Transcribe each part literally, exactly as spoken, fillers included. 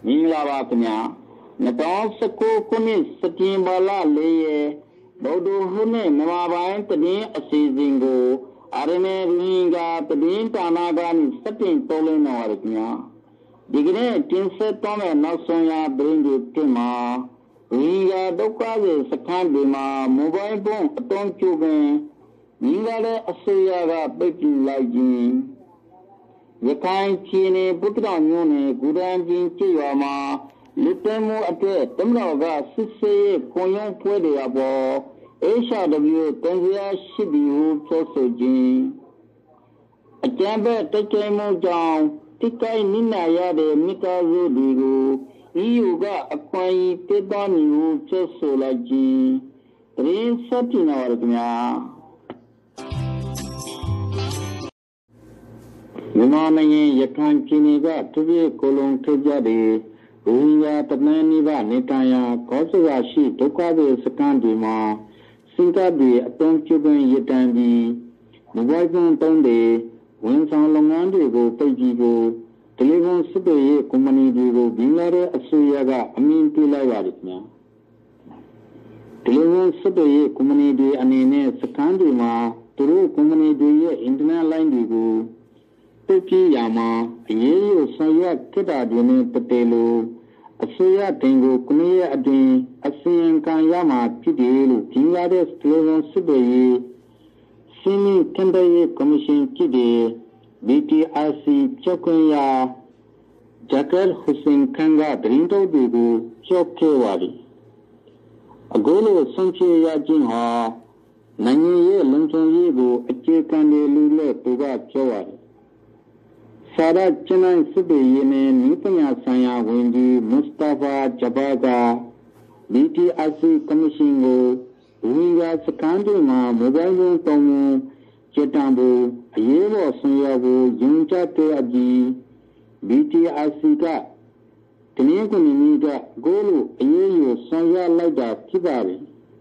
မင်္ဂလာပါခင်ဗျာ၂၀၁၉ခုနှစ်စက်တင်ဘာလ၄ရက်ဗုဒ္ဓဟူးနေ့မြန်မာပိုင်းသတင်းအစီအစဉ်ကိုအာရမေရင်းကသတင်းဌာနကနေစတင်တော်လင်းတော်ရခင်ဗျာဒီကနေ့တင်ဆက်တော်တဲ့နောက်ဆုံးရသတင်းတွေတင်မှာရင်းကဒုက္ခရဲ့စခန်းတွေမှာမိုဘိုင်းဖုန်းအသုံးပြုခြင်းရင်းကလည်းအစိုးရကပိတ်ပင်လိုက်ခြင်းရခိုင်ပြည်နယ်ပုတ္တရမြို့နယ်ဂူရန်ပြည်ကျေးရွာမှာလူတဲမှုအတွက်တမတော်ကစစ်ဆေးရေးခွန်ရုံးဖွဲ့တဲ့အပေါ် H R W တန်ကြာရှိသည်ဟုပြောဆိုခြင်းအကြမ်းဖက်တိုက်ခိုက်မှုကြောင့်တိကိုင်းနိနာရတဲ့မိသားစုတွေကို E U ကအခွင့်အရေးပေးသွားမည်ဟုပြောဆိုလိုက်ခြင်းသတင်းဆက်တင်တော်ရခင်ဗျာမြန်မာနိုင်ငံရခိုင်ပြည်နယ်ကတပြည့်ကိုလုံးထုတ်ကြတဲ့ဘုံရတမန်နိဗ္ဗာန်နေတိုင်ရာကောစရာရှိဒုက္ခတွေစကန်ဒီမှာစင်ကပ်တွေအတုံးကျွပင်ရတန်ပြီးမဘိုင်းဖုန်းတုံးတွေဝန်ဆောင်လုပ်ငန်းတွေကိုပိတ်ပြီးဖို့တယ်လီဖုန်းစစ်တွေရဲ့ကုမ္ပဏီတွေကိုဘင်္ဂလားဒေ့ရှ်အစိုးရကအမင်းပေးလိုက်ပါတယ်ခင်ဗျာတယ်လီဖုန်းစစ်တွေရဲ့ကုမ္ပဏီတွေအနေနဲ့စကန်ဒီမှာသူတို့ကုမ္ပဏီတွေရဲ့အင်တာနက်လိုင်းတွေကိုပိတ်ပြီးရမှာအရေးယူဆောင်ရွက်ခဲ့တာတွေနဲ့ပတ်သက်လို့အစိုးရတင်ကိုကုမ္ပဏီရဲ့အတွင်အစီရင်ခံရမှာဖြစ်တယ်လို့ဘင်္ဂလားဒေ့ရှ်တယ်လီဖုန်းစစ်တွေရဲ့စီမင်းတန်တရေးကော်မရှင်ဖြစ်တဲ့ B T R C ကျောက်ခွင့်ရဂျက်ကယ်ဟူစင်ခန်ကဒရင်တော်တွေကိုကြောက်ခဲ့ပါပြီအခုလိုဆုံးဖြတ်ရခြင်းဟာနိုင်ငံရဲ့လုံခြုံရေးကိုအခြေခံတယ်လို့လည်းသူကပြောပါတယ်စာရကျန်းနိုင်စစ်တွေရဲ့နိပညာဆိုင်ရာဝန်ကြီးမစ္စတာဖာဂျဘာက B T R C ကော်မရှင်ကိုဝင်ရစကန်တွေမှာမိုဘိုင်းဖုန်းတုံးကျတံဖို့အရေးပေါ်ဆောင်ရွက်ဖို့ယဉ်ကျေးတဲ့အပြီး B T R C ကတနည်းကုမ္ပဏီကဂိုးလို့အရေးယူဆောင်ရွက်လိုက်တာဖြစ်ပါတယ်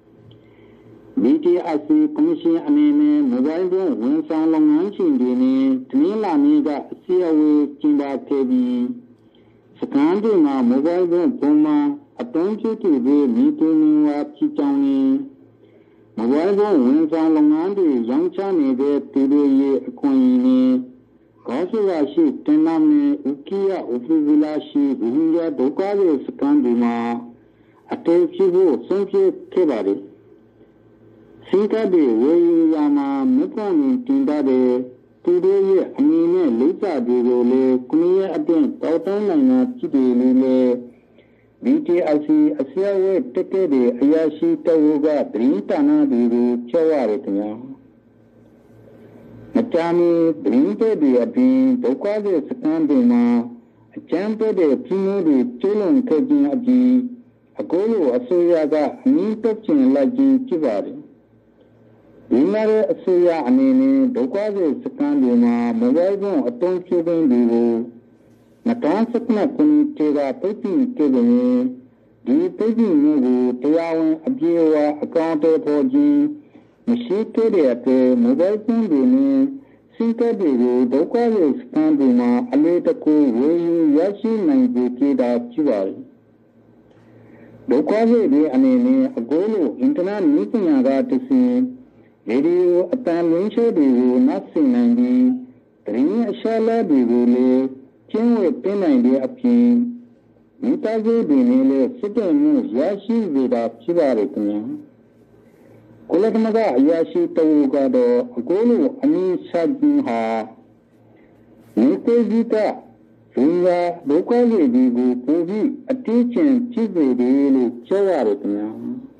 B T R C ကော်မရှင်အနေနဲ့မိုဘိုင်းဖုန်းဝန်ဆောင်လုပ်ငန်းရှင်တွေနဲ့တနည်းလာမည်ကအစည်းအဝေးကျင်းပခဲ့ပြီးစကန်တွေမှာမိုဘိုင်းဖုန်းပုံမှန်အသုံးပြုသူတွေမိသူများဖြစ်ကြောင်းနဲ့မိုဘိုင်းဖုန်းဝန်ဆောင်လုပ်ငန်းတွေရောင်းချနေတဲ့သူတွေရဲ့အခွင့်အရေးနဲ့ကောင်းစွာရှိတင်နာမည်ဥကိယဥပဒေလာရှိဘုံရဒုက္ခရဲ့စကန်တွေမှာအတေးဖြစ်ဖို့ဆုံးဖြတ်ခဲ့ပါတယ်စင်ကတဲ့ဝေယယာမှာမြတ်စွာဘုရားတင်တဲ့သူတို့ရဲ့အမည်နဲ့လိပ်စာတွေကိုလည်းကုမ္ပဏီရဲ့အပြင်တောက်တန်းနိုင်ငံဖြစ်တယ်လို့လည်း B T R C အစည်းအဝေးတက်တဲ့အရာရှိတဝကသတင်းဌာနတွေကိုပြောရတယ်ခင်ဗျာမကြာမီသတင်းတွေအပြင်ဒုက္ခရဲ့စကန်တွေမှာအကျမ်းတဲ့ပြည်သူတွေကျင်းလုံးခဲ့ခြင်းအပြင်အခုလိုအစိုးရကအမင်းတက်ချင်လိုက်ခြင်းဖြစ်ပါတယ်ဒီမှာအစိုးရအနေနဲ့ဒုက္ခရဲ့စကန်တွေမှာမိုဘိုင်းဖုန်းအသုံးပြုခြင်းတွေကို၂၀၁၇ခုနှစ်ကပိတ်ပင်ခဲ့တဲ့ဒီပိတ်ပင်မှုကိုတရားဝင်အပြေအဝအကောင့်တွေပေါ်ခြင်းမရှိခဲ့တဲ့အတွက်မိုဘိုင်းဖုန်းတွေနဲ့စင်ကပ်တွေကိုဒုက္ခရဲ့စကန်တွေမှာအလေးတကူဝေယူရရှိနိုင်စေခဲ့တာဖြစ်ပါတယ်ဒုက္ခရဲ့ဒီအနေနဲ့အခုလိုအင်တာနက်နည်းပညာကတဆင့်ရေဒီယိုအတန်လင်းရှိတွေကိုနှက်ဆင်နိုင်ပြီးသတင်းအချက်အလက်တွေကိုလည်းကျင်းဝတ်တင်နိုင်တဲ့အပြင်မိသားစုတွေနဲ့လည်းစစ်တဲ့မှုရရှိစေတာဖြစ်ပါလေခင်ဗျာကိုလကမကအရာရှိတူကတော့အခုလိုအမင်းဆက်ပြီးဟာဒီတေးကြီးကလူရဒုက္ခရဲ့ဒီကိုပိုပြီးအတိအကျန်ဖြစ်စေတယ်လို့ပြောရတယ်ခင်ဗျာ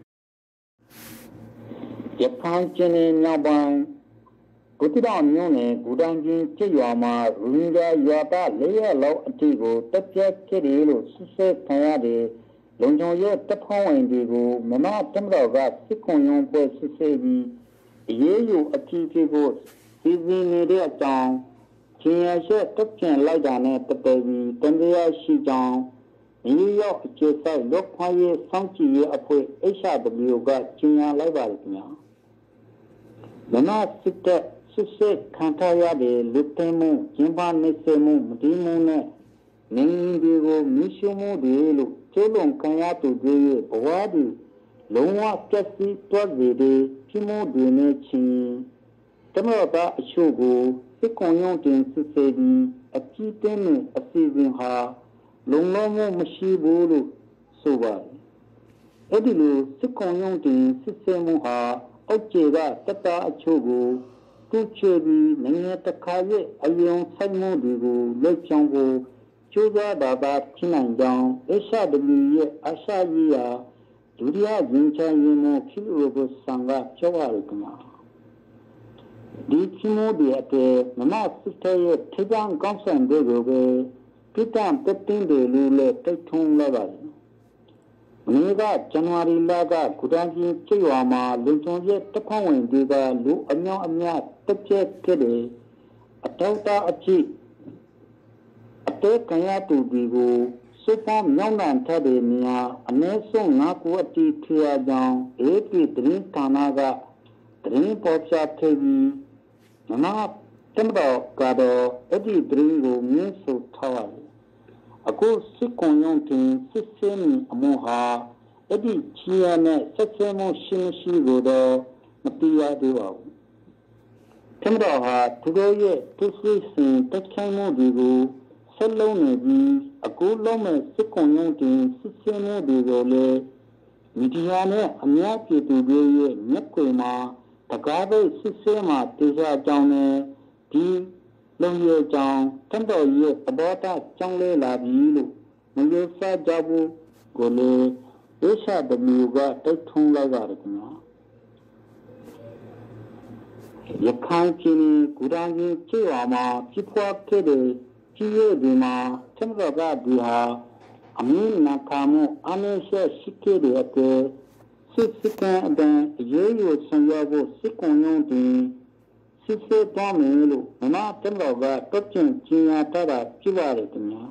ရခိုင်ပြည်နယ်မြောက်ပိုင်းကုတိတော်မြို့နယ်ဂူတန်ကြီးကျေးရွာမှာရင်းကြရွာသားလေးရလောက်အထိကိုတက်ပြက်ခဲ့တယ်လို့စစ်ဆေးခံရတဲ့လုံခြုံရေးတပ်ဖွဲ့ဝင်တွေကိုမမတမတော်ကစစ်ခွန်ရုံးပွဲစစ်ဆေးပြီးအရေးယူအထူးဖြစ်ဖို့စီစဉ်နေတဲ့အကြောင်းချင်းရရှိတက်ပြန်လိုက်တာနဲ့ပတ်သက်ပြီးတန်တရားရှိကြောင်းနယူးယောက်အခြေစိုက်လောကရေးစောင့်ကြည့်ရေးအဖွဲ့ H R W ကကြေညာလိုက်ပါတယ်ခင်ဗျာမမစစ်တပ်စစ်စစ်ခံထားရတဲ့လူသိမ်းမှုကျင်းပနေစေမှုမတည်မှုနဲ့နေတွေကိုမီးရှို့မှုတွေလို့ကျိုးလွန်ခံရသူတွေရဲ့ဘဝတွေလုံးဝပျက်စီးသွားစေတဲ့ဖြစ်မှုတွေနဲ့ချင်းတမတော်သားအချို့ကိုစစ်ကွန်ရုံတင်စစ်ဆေးပြီးအကြည့်တင်းနဲ့အစီအစဉ်ဟာလုံလောက်မှုမရှိဘူးလို့ဆိုပါတယ်။အဲ့ဒီလိုစစ်ကွန်ရုံတင်စစ်ဆေးမှုဟာအောက်ခြေကတပ်သားအချို့ကိုတူချေပြီးနိုင်ငံတကာရဲ့အယုံဆိုင်မှုတွေကိုလက်ချောင်းကိုကျိုးစားတာပါဖြစ်နိုင်ကြောင်း H W ရဲ့အရှာကြီးရာဒုတိယရင်ချင်ရင်မှုဖြစ်လို့ကိုဆံကပြောရရကမှာဒီချိမိုးဒီအတဲ့မမစစ်တဲ့ရဲ့ထိပ်ကောင်းကောင်းဆန်တွေကိုပဲပြစ်တမ်းတက်တင်းတွေလို့လည်းတိတ်ထုံးလာပါတယ်။မနေ့ကဇန်နဝါရီလကကုတန်းကြီးကျွော်မှာလုံခြုံရေးတပ်ဖွဲ့ဝင်တွေကလူအမြောက်အများတက်ကျက်ခဲ့တယ်အတောက်တာအကြည့်အတဲခံရသူတွေကိုစုပေါင်းမြောက်နှံထတဲ့နေရာအနည်းဆုံး၅ခုအတိထရကြောင်းအေပီသတင်းဌာနကသတင်းပေါ်ပြခဲ့ပြီးမမတမတော်ကတော့အဲ့ဒီသတင်းကိုမြင်ဆိုထားတယ်အခုစစ်ကွန်ရုံတင်စစ်စင်းအမှုဟာအဲ့ဒီချီရနဲ့ဆက်ဆံမှုရှင်းရှိကိုတော့မသိရသေးပါဘူးတမတော်ဟာသူတို့ရဲ့သူစစ်စင်တက်ခိုင်းမှုတွေကိုဆက်လုံးနေပြီးအခုလုံးမဲ့စစ်ကွန်ရုံတင်စစ်စင်းမှုတွေကိုလည်းမီဒီယာနဲ့အများပြည်သူတွေရဲ့မျက်ကွယ်မှာတကားပဲစစ်စင်းမှာတေချာကြောင်းနဲ့ဒီလုံရကြောင်းတန်တော်ရဲ့သဘောထားကြောင်းလဲလာပြီလို့မလို့စားကြဘူးကိုလေဝိရှာတမျိုးကတိုက်ထုံးလိုက်ရတယ်ခင်ဗျာရခိုင်ပြည်ကုရန်ကြီးကျေးရွာမှာဖြစ်ပွားခဲ့တဲ့ကြီးရဲဒီမှာတန်တော်ကဒီဟာအမင်းနာခမှုအမေရှက်ရှိခဲ့တဲ့အတဲ့စစ်စစ်ကအတန်ရေးရဆောင်ရဖို့စစ်ကွန်ရုံးတင်စစ်စစ်သွားမယ်လို့မမတန်တော်ကတွတ်ကျင်ကျင်ရတာဖြစ်ပါတယ်ခင်ဗျာ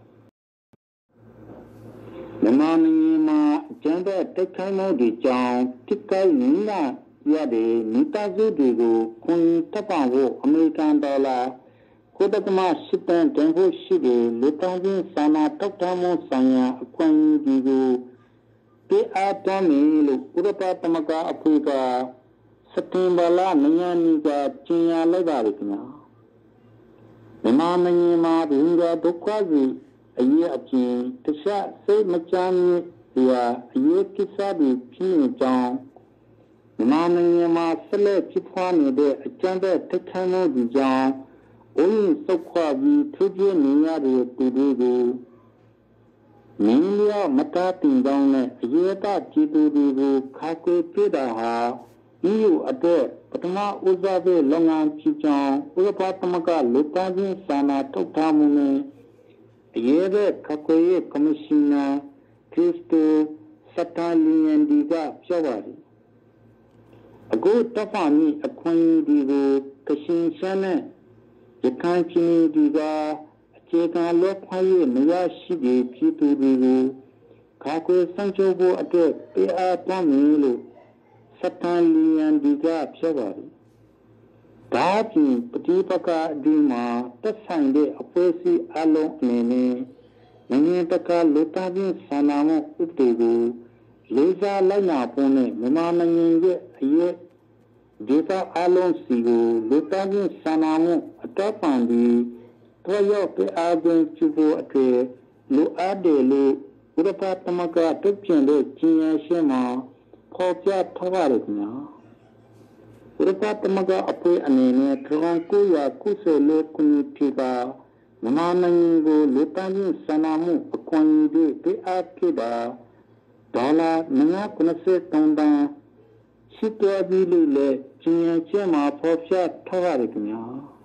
မမမင်းမှာကျန်တဲ့တက်ခိုင်းမှုတွေကြောင့်တစ်ကိုင်းနီးလာရတဲ့မိသားစုတွေကိုခွန်တပ်ပဖို့အမေရိကန်ဒေါ်လာကိုတက္ကမရှိတန်တန်ဖို့ရှိတယ်လူတောင်းချင်းစာနာတောက်တမှုဆိုင်ရာအခွင့်အရေးတွေကိုပေးအားတော်မယ်လို့ဥရောပသမဂ္ဂအဖွဲ့ကစက်တင်ဘာလနိုင်ငံကြီးကကျင်းရလိုက်ပါလိမ့်ခင်ဗျာမြန်မာနိုင်ငံမှာဘင်္ဂါဒုက္ခကြီးအရေးအချင်းတခြားစိတ်မချမ်းမြေရာအရေးကိစ္စတွေဖြစ်နေကြောင်းမြန်မာနိုင်ငံမှာဆက်လက်ဖြစ်ပွားနေတဲ့အကြမ်းဖက်တိုက်ခိုက်မှုတွေကြောင့်အင်းစုခွာပြီးထုတ်ပြနေရတဲ့သူတွေကိုမင်းရမတားတင်ကြောင်းနဲ့အရေးပါကြည်သူတွေကိုခါကွယ်ပြတာဟာဒီလိုအတွက်ပထမဦးစားပေးလုပ်ငန်းဖြစ်ကြောင်းဥပဒေသမကလူသားချင်းစာနာထုတ်ထားမှုနဲ့အရေးပဲခါကွယ်ရေးကော်မရှင်နာခရစ်တိုစတာလီယန်ဒီကပြောပါတယ်အခုတပ်ဖာမီအခွင့်အရေးတွေကိုကရှင်ရှမ်းနဲ့ရခိုင်ပြည်သူကအခြေခံလက်ဖက်ရည်မရရှိတဲ့ပြည်သူတွေကိုခါကွယ်ဆန့်ကျင်ဖို့အတွက်ပေးအားပေးမယ်လို့စတာလီယန်ဒီကပြောပါတယ်ဒါပြင်ပဋိပက္ခဒီမှာတက်ဆိုင်တဲ့အပွဲစီအလုံးအနေနဲ့နိုင်ငံတကာလူသားချင်းစာနာမှုဥပဒေကိုလေးစားလိုက်နာဖို့နဲ့မြန်မာနိုင်ငံရဲ့အရေးဒေသအလုံးစီကိုလူသားချင်းစာနာမှုအတော့ပန်ပြီးတော့ရောက်တဲ့အားဖြင့်ချဖို့အတွက်လူအားတွေလို့ဥပဒေသမကတုတ်ကျင်တဲ့ကျင်းရရှင်းမှာပေါ်ပြထားပါတယ်ခင်ဗျာဥပဒေသမကအပွေအနေနဲ့တရံကိုရကုဆလေကုနီတီပါမြန်မာနိုင်ငံကိုလူသားချင်းစာနာမှုအခွင့်အရေးပေးအားပေးတာဒေါ်လာနည်းနည်းကုနစ်တန်တန်ရှိတော်ပြီးလို့လေကျင်းရချင်းမှာပေါ်ပြထားရတယ်ခင်ဗျာ